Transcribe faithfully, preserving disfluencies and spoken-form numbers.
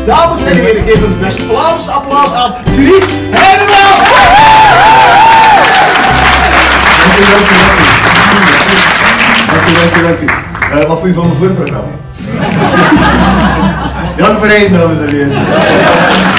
Dames en heren, geef een West-Vlaams applaus aan Dries Hermans! Dank u, dank u, dank u. Dank u, dank u, dank u. Uh, wat vond je van mijn voorprogramma? Jan voor één, dames en heren.